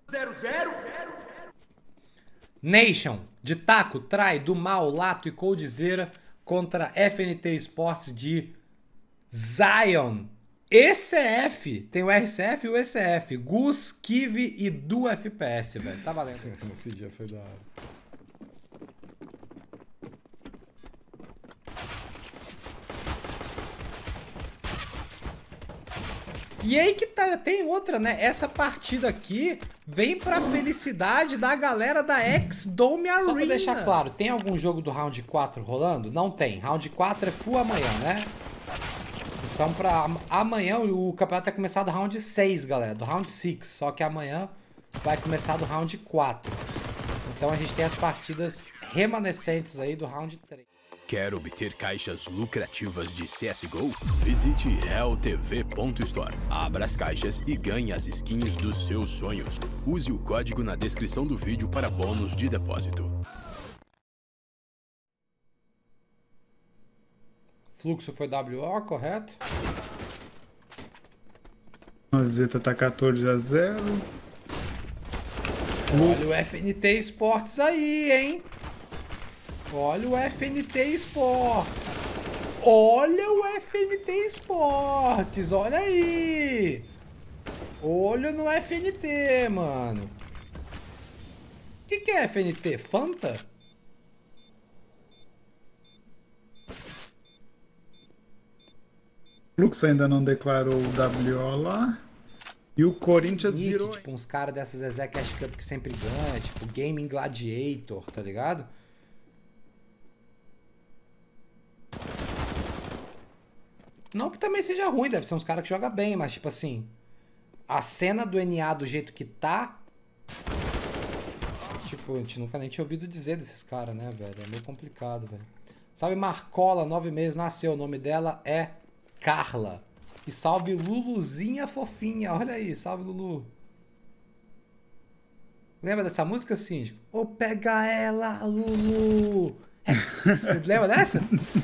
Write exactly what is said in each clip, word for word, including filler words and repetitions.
zero zero. Nation, de Taco, Trai, do Mal, Lato e Coldzera contra F N T Sports de Zion. E C F, tem o R C F e o E C F. Gus, Kiwi e Du F P S, velho. Tá valendo. Esse dia foi da hora. E aí que tá, tem outra, né? Essa partida aqui vem pra felicidade da galera da X-Dome Arena. Só pra deixar claro, tem algum jogo do Round quatro rolando? Não tem. Round quatro é full amanhã, né? Então pra amanhã o campeonato vai começar do Round seis, galera. Do Round seis. Só que amanhã vai começar do Round quatro. Então a gente tem as partidas remanescentes aí do Round três. Quer obter caixas lucrativas de C S G O? Visite real t v ponto store. Abra as caixas e ganhe as skins dos seus sonhos. Use o código na descrição do vídeo para bônus de depósito. Fluxo foi W O, correto? A Zeta tá quatorze a zero. Olha o F N T Sports aí, hein? Olha o F N T Sports. Olha o F N T Sports. Olha aí. Olho no F N T, mano. O que, que é F N T? Fanta? Fluxo ainda não declarou o W O lá. E o Corinthians Nick, virou. tipo, uns caras dessas Zezé Cash Cup que sempre ganha, tipo Gaming Gladiator, tá ligado? Não que também seja ruim, deve ser uns caras que jogam bem, mas tipo assim, a cena do N A do jeito que tá, tipo, a gente nunca nem tinha ouvido dizer desses caras, né, velho? É meio complicado, velho. Salve Marcola, nove meses, nasceu, o nome dela é Carla. E salve Luluzinha fofinha, olha aí, salve Lulu. Lembra dessa música, Síndico? Ô, pega ela, Lulu. Você lembra dessa?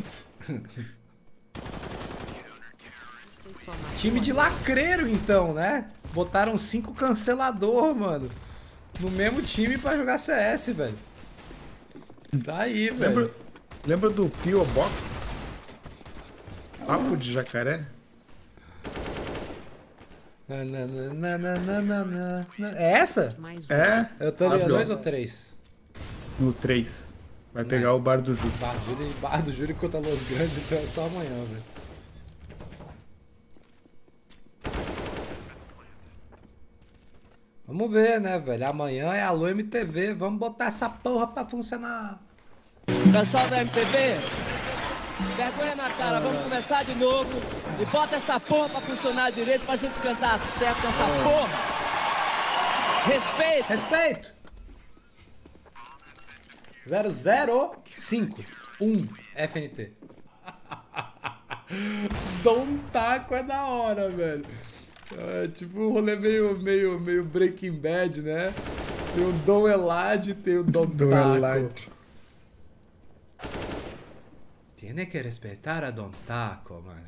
Time de lacreiro, então, né? Botaram cinco cancelador, mano. No mesmo time pra jogar C S, velho. Tá aí, velho. Lembra, lembra do P O Box? Papo de jacaré? Na, na, na, na, na, na, na, na. É essa? É. Eu tô ligando. Abriu. Dois ou três? No três. Vai pegar Não. o Bar do Júlio. Bar do Júlio, Bar do Júlio contra Los Grandes, então é só amanhã, velho. Vamos ver, né, velho? Amanhã é Alô M T V. Vamos botar essa porra pra funcionar. Pessoal da M T V, vergonha na cara, vamos começar de novo e bota essa porra pra funcionar direito pra gente cantar certo nessa porra. Respeito. Respeito. zero zero cinco um F N T. Dom Taco é da hora, velho. É tipo um rolê meio, meio, meio Breaking Bad, né? Tem o Dom Elad e tem o Dom Do Taco. Elad. Tiene que respeitar a Dom Taco, mano.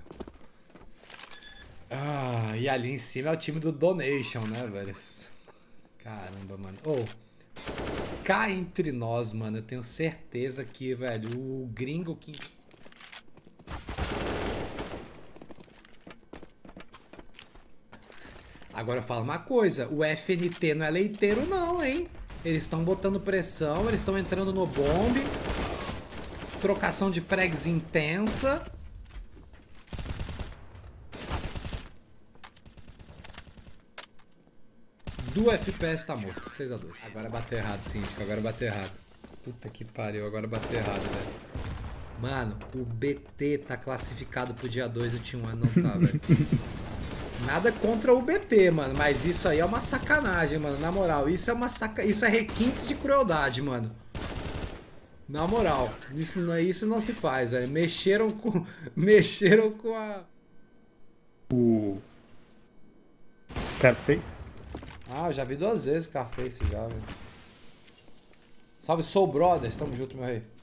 Ah, e ali em cima é o time do Donation, né, velho? Caramba, mano. Ô, cá entre nós, mano, eu tenho certeza que, velho, o gringo que... Agora eu falo uma coisa, o F N T não é leiteiro não, hein? Eles estão botando pressão, eles estão entrando no bombe. Trocação de frags intensa. Do F P S tá morto, seis a dois. Agora bateu errado, Síndico, agora bateu errado. Puta que pariu, agora bateu errado, velho. Mano, o B T tá classificado pro dia dois e o Team One não tá, velho. Nada contra o B T, mano, mas isso aí é uma sacanagem, mano, na moral. Isso é uma saca... Isso é requintes de crueldade, mano. Na moral, isso não, isso não se faz, velho. Mexeram com... Mexeram com a... O Carface? Ah, eu já vi duas vezes o Carface já, velho. Salve, Soul Brothers. Tamo junto, meu rei.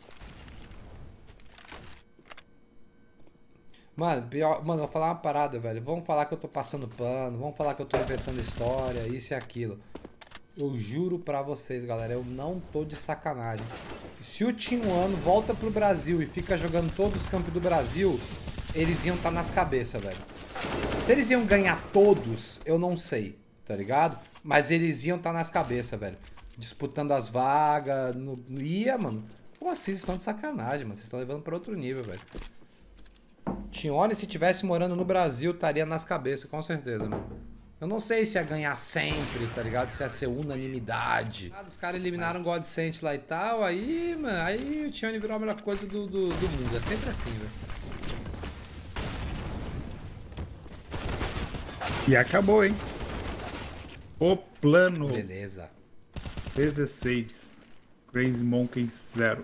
Mano, pior, mano, vou falar uma parada, velho. Vamos falar que eu tô passando pano, vamos falar que eu tô inventando história, isso e aquilo. Eu juro pra vocês, galera, eu não tô de sacanagem. Se o Tijuana volta pro Brasil e fica jogando todos os campos do Brasil, eles iam estar nas cabeças, velho. Se eles iam ganhar todos, eu não sei, tá ligado? Mas eles iam estar nas cabeças, velho. Disputando as vagas, no... ia, mano. Como assim? Vocês estão de sacanagem, mano. Vocês estão levando pra outro nível, velho. Tijuana, se tivesse morando no Brasil, estaria nas cabeças, com certeza, mano. Eu não sei se ia ganhar sempre, tá ligado? Se ia ser unanimidade. Os caras eliminaram o Godsent lá e tal, aí, mano, aí o Tijuana virou a melhor coisa do, do, do mundo. É sempre assim, velho. E acabou, hein? O plano. Beleza. dezesseis. Crazy Monkey zero.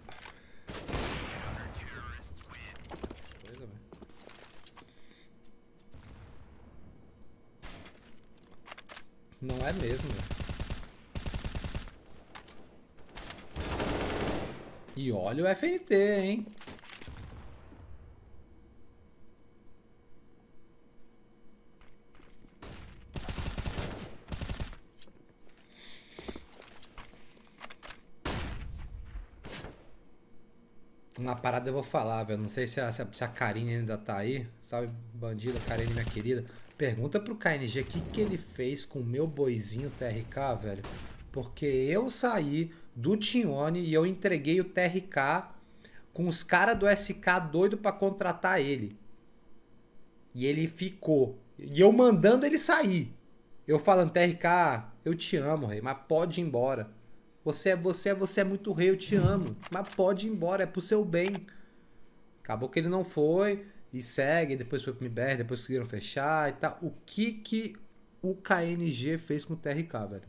Não é mesmo, velho. E olha o F N T, hein? Uma parada eu vou falar, velho. Não sei se a, se a Karine ainda tá aí. Sabe, bandida, Karine, minha querida. Pergunta pro K N G o que, que ele fez com o meu boizinho T R K, velho. Porque eu saí do Tione e eu entreguei o T R K com os caras do S K doido pra contratar ele. E ele ficou. E eu mandando ele sair. Eu falando, T R K, eu te amo, rei, mas pode ir embora. Você é, você é, você é muito rei, eu te amo. Mas pode ir embora, é pro seu bem. Acabou que ele não foi. E segue, depois foi pro M B R, depois conseguiram fechar e tal. O que que o K N G fez com o T R K, velho?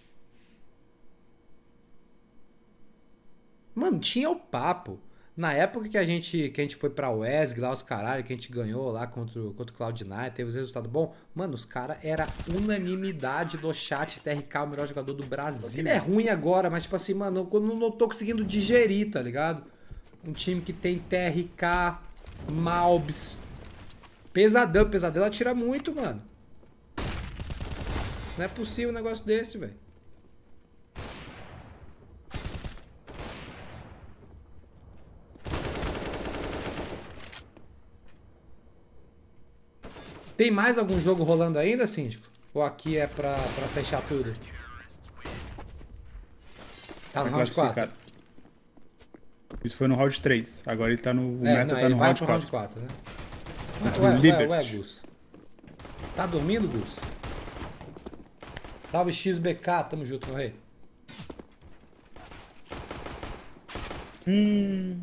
Mano, tinha o papo. Na época que a gente, que a gente foi pra W E S G, lá os caralho, que a gente ganhou lá contra, contra o Cloud nine, teve os resultados bons. Mano, os caras era unanimidade do chat. T R K, o melhor jogador do Brasil. Ele é ruim agora, mas tipo assim, mano, eu não, não tô conseguindo digerir, tá ligado? Um time que tem T R K, Malbs, Pesadelo. Pesadelo atira muito, mano. Não é possível um negócio desse, velho. Tem mais algum jogo rolando ainda, síndico? Ou aqui é pra, pra fechar tudo? Tá no Tá round quatro? Isso foi no round três. Agora ele tá no. O É, meta não, tá ele no vai round pro quatro. round quatro, né? Tá Ué, no ué, Liberty. ué, Gus. Tá dormindo, Gus? Salve X B K, tamo junto, meu rei. Hum.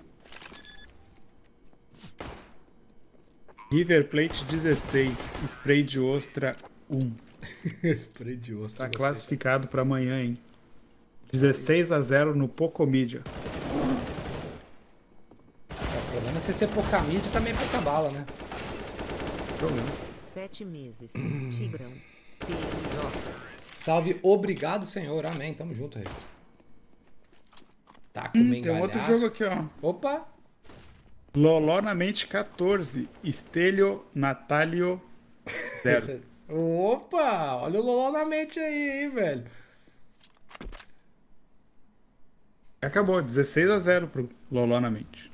River Plate dezesseis. Spray de ostra um. Spray de osso. Tá classificado pra amanhã, hein? dezesseis a zero no Pocomedia. O problema é você ser pouca mídia e também pouca bala, né? Problema. Sete meses. Tigrão. T M J. Salve, obrigado, senhor. Amém. Tamo junto, rei. Tá com Hum, tem um outro jogo aqui, ó. Opa! Loló na mente quatorze. Estelio Natalio zero. Esse- Opa! Olha o Loló na mente aí, hein, velho. Acabou, dezesseis a zero pro Loló na mente.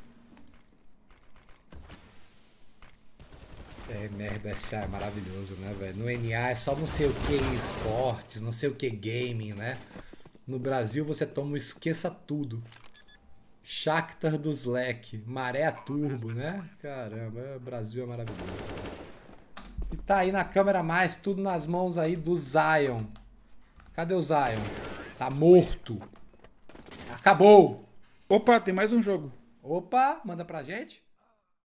É merda, essa é maravilhoso, né, velho? No N A é só não sei o que esportes, não sei o que gaming, né? No Brasil você toma o esqueça tudo. Shakhtar do Slack, Maré a Turbo, né? Caramba, o Brasil é maravilhoso. E tá aí na câmera mais, tudo nas mãos aí do Zion. Cadê o Zion? Tá morto. Acabou. Opa, tem mais um jogo. Opa, manda pra gente.